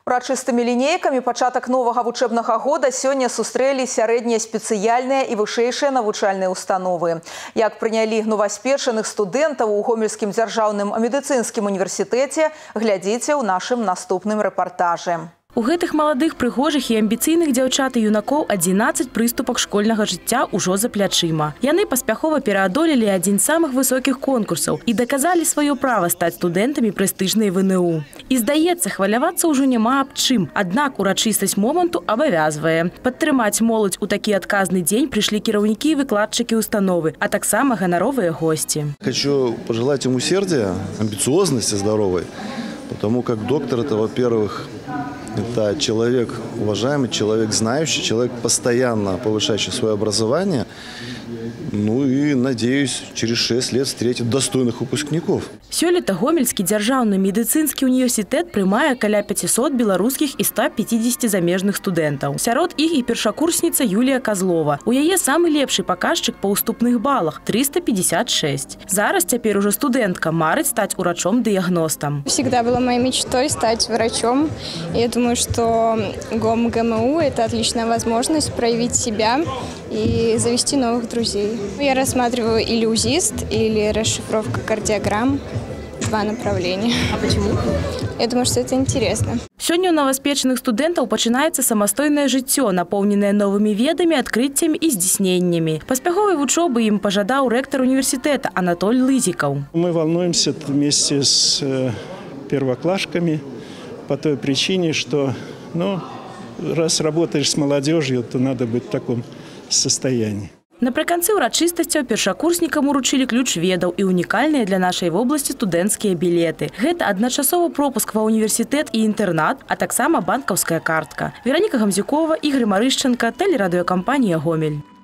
Урачыстымі лінейкамі пачатак новага вучэбнага года сёння сустрэлі сярэднія спецыяльныя і вышэйшыя навучальныя установы. Як прынялі новаспечаных студэнтаў у Гомельскім дзяржаўным медыцынскім універсітэце, глядзіце ў нашым наступным рэпартажы. У гэтых маладых, прыгожых і амбіцыйных дзяўчат і юнакоў 11 прыступак школьнага жыцця ўжо за плячыма. Яны паспяхова пераадолелі адзін з самых высокіх конкурсаў і даказалі сваё права стаць студэнтамі прэстыжнай ВНУ. І здаецца, хвалявацца ўжо няма аб чым. Аднак урачыстасць моманту абавязвае. Падтрымаць моладзь у такі адказны дзень прыйшлі кіраўнікі і выкладчыкі установы, а таксама ганаровыя гости. Хочу пожелать им усердия, амбициозности здоровой, потому как доктор – это, во-первых, это человек уважаемый, человек знающий, человек постоянно повышающий свое образование. Ну и, надеюсь, через 6 лет встретит достойных выпускников. Сёлета Гомельскі дзяржаўны медыцынскі універсітэт прымае каля 500 беларускіх і 150 замежных студэнтаў. Сярод іх і першакурсніца Юлія Козлова. У яе самы лепшы паказчык па ўступных балах – 356. Зараз цяпер ужо студэнтка марыць стаць урачом-дыягностам. Всегда была моей мечтой стать врачом. Я думаю, что ГОМ-ГМУ – это отличная возможность проявить себя и завести новых друзей. Я рассматриваю или УЗИст, или расшифровка кардиограмм. Два направления. А почему? Я думаю, что это интересно. Сёння у новаспечаных студэнтаў пачынаецца самастойнае жыццё, напоўненае новымі ведамі, адкрыццямі і здзейсненнямі. Паспяховай вучобы ім пажадаў рэктар універсітэта Анатоль Лызиков. Мы волнуемся вместе с первоклашками по той причине, что раз работаешь с молодежью, то надо быть в таком состоянии. Напрыканцы ўрачыстасцяў першакурснікам уручылі ключ ведаў і унікальныя для нашай вобласці студэнцкія білеты. Гэта адначасовы пропуск ва універсітэт і інтэрнат, а таксама банкаўская картка. Вераніка Гамзюкова, Ігор Марышченко, тэлерадыёкампанія «Гомель».